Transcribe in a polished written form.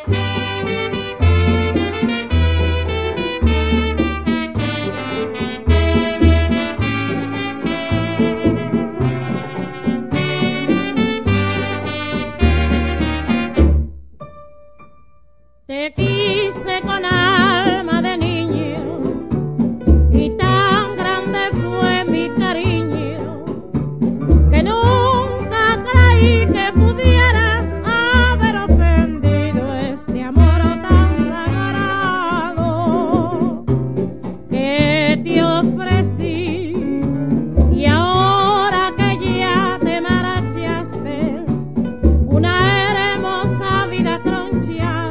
Te quise con alma de niño y tan grande fue mi cariño que nunca creí que pudieras haber ofendido este amor tan sagrado que te ofrecí. Y ahora que ya te marchaste, una hermosa vida tronchada